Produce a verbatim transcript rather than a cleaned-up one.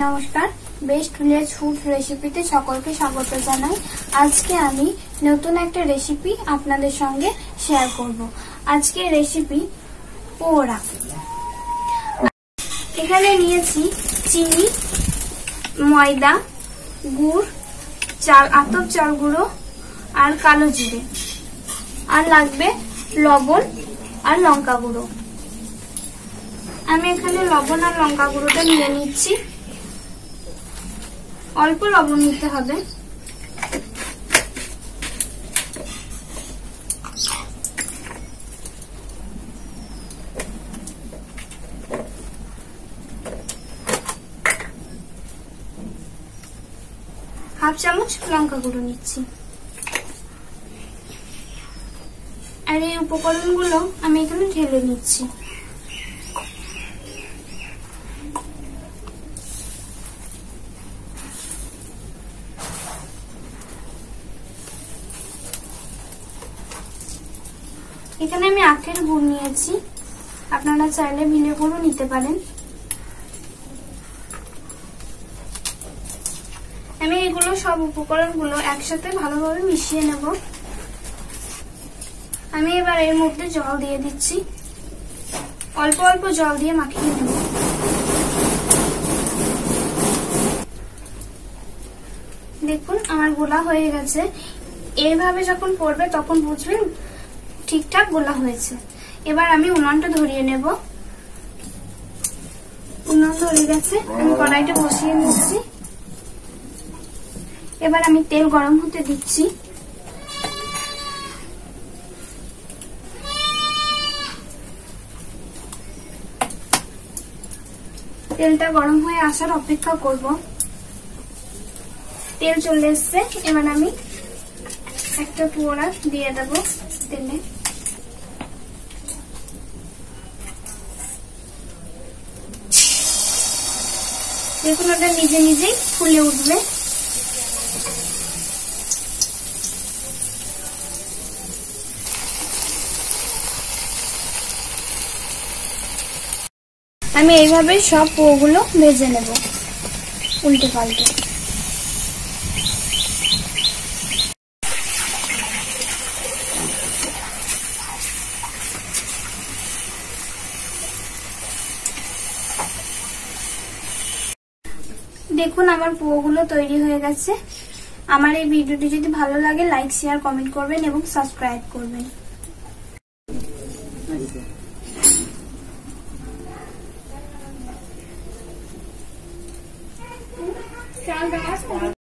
নমস্কার, best village food রেসিপিতে সকলকে স্বাগত জানাই। আজকে আমি নতুন একটা রেসিপি আপনাদের সঙ্গে শেয়ার করব। আজকে রেসিপি পোড়া। এখানে নিয়েছি চিনি, ময়দা, গুড়, চাল, আতপ চাল গুঁড়ো আর কালো জিরে, আর লাগবে লবণ আর লঙ্কা গুঁড়ো। আমি এখানে লবণ আর লঙ্কা গুঁড়োটা নিয়ে নিচ্ছি। অল্প লবণ নিতে হবে। হাফ চামচ লঙ্কা গুঁড়ো নিচ্ছি। আর এই উপকরণগুলো আমি এখানে ঢেলে নিচ্ছি। এখানে আমি আখের গুড় নিয়েছি, আপনারা চাইলে ভিলে গুড়ও নিতে পারেন। আমি এগুলো সব উপকরণগুলো একসাথে ভালোভাবে মিশিয়ে নেব। আমি এবার এর মধ্যে জল দিয়ে দিচ্ছি। অল্প অল্প জল দিয়ে মাখিয়ে নেব। দেখুন আমার গোলা হয়ে গেছে। এইভাবে যখন পড়বে তখন বুঝবেন ঠিকঠাক গোলা হয়েছে। এবার আমি উনুনটা ধরিয়ে নেব। উনুন ধরে গেছে, আমি কড়াইটা বসিয়ে নিচ্ছি। এবার আমি তেল গরম হতে দিচ্ছি। তেলটা গরম হয়ে আসার অপেক্ষা করব। তেল চলে এসছে, এবার আমি একটা পোড়া দিয়ে দেব তেলে। দেখুন ওটা নিজে নিজেই ফুলে উঠবে। আমি এইভাবে সব পোগুলো ভেজে নেব উল্টে পাল্টে। দেখুন আমার পোগুলো তৈরি হয়ে গেছে। আমার এই ভিডিওটি যদি ভালো লাগে লাইক, শেয়ার, কমেন্ট করবেন এবং সাবস্ক্রাইব করবেন।